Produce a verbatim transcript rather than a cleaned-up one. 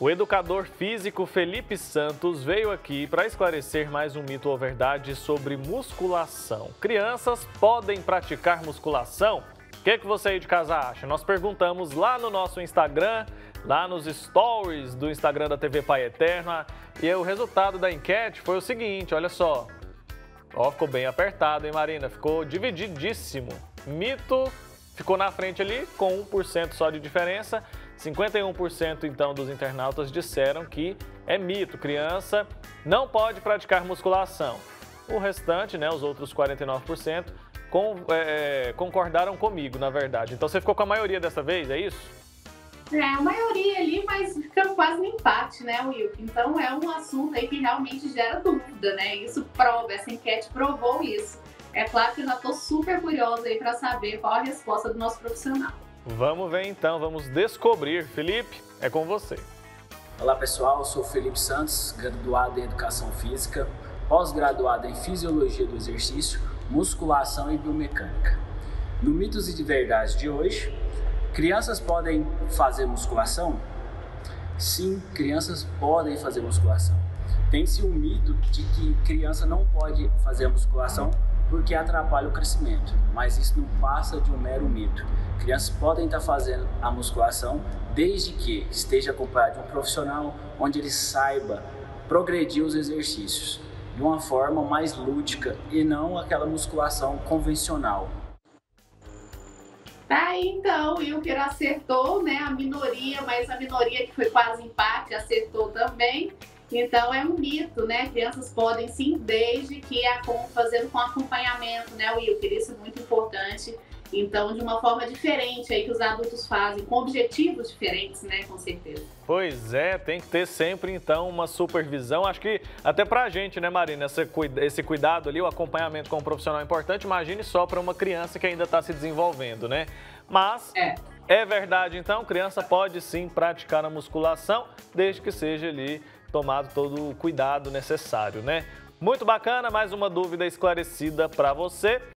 O educador físico Felipe Santos veio aqui para esclarecer mais um mito ou verdade sobre musculação. Crianças podem praticar musculação? O que, que você aí de casa acha? Nós perguntamos lá no nosso Instagram, lá nos stories do Instagram da T V Pai Eterno, e o resultado da enquete foi o seguinte, olha só. Ó, ficou bem apertado, hein, Marina? Ficou divididíssimo. Mito ficou na frente ali, com um por cento só de diferença. cinquenta e um por cento, então, dos internautas disseram que é mito. Criança não pode praticar musculação. O restante, né, os outros quarenta e nove por cento, com, é, concordaram comigo, na verdade. Então, você ficou com a maioria dessa vez, é isso? É, a maioria ali, mas fica quase no empate, né, Will? Então, é um assunto aí que realmente gera dúvida, né? Isso prova, essa enquete provou isso. É claro que eu já estou super curiosa aí para saber qual a resposta do nosso profissional. Vamos ver então, vamos descobrir. Felipe, é com você. Olá pessoal, eu sou o Felipe Santos, graduado em Educação Física, pós-graduado em Fisiologia do Exercício, Musculação e Biomecânica. No Mitos e de Verdades de hoje, crianças podem fazer musculação? Sim, crianças podem fazer musculação. Tem-se um mito de que criança não pode fazer musculação porque atrapalha o crescimento, mas isso não passa de um mero mito. Crianças podem estar fazendo a musculação desde que esteja acompanhado de um profissional onde ele saiba progredir os exercícios de uma forma mais lúdica e não aquela musculação convencional. Tá aí então, o Wilker acertou, né? A minoria, mas a minoria que foi quase empate acertou também. Então é um mito, né? Crianças podem sim, desde que a, fazendo com acompanhamento, né, Wilker? Isso é muito importante. Então, de uma forma diferente aí que os adultos fazem, com objetivos diferentes, né? Com certeza. Pois é, tem que ter sempre, então, uma supervisão. Acho que até pra gente, né, Marina, esse, esse cuidado ali, o acompanhamento com um profissional é importante. Imagine só para uma criança que ainda está se desenvolvendo, né? Mas é. é verdade, então, criança pode sim praticar a musculação, desde que seja ali tomado todo o cuidado necessário, né? Muito bacana, mais uma dúvida esclarecida para você.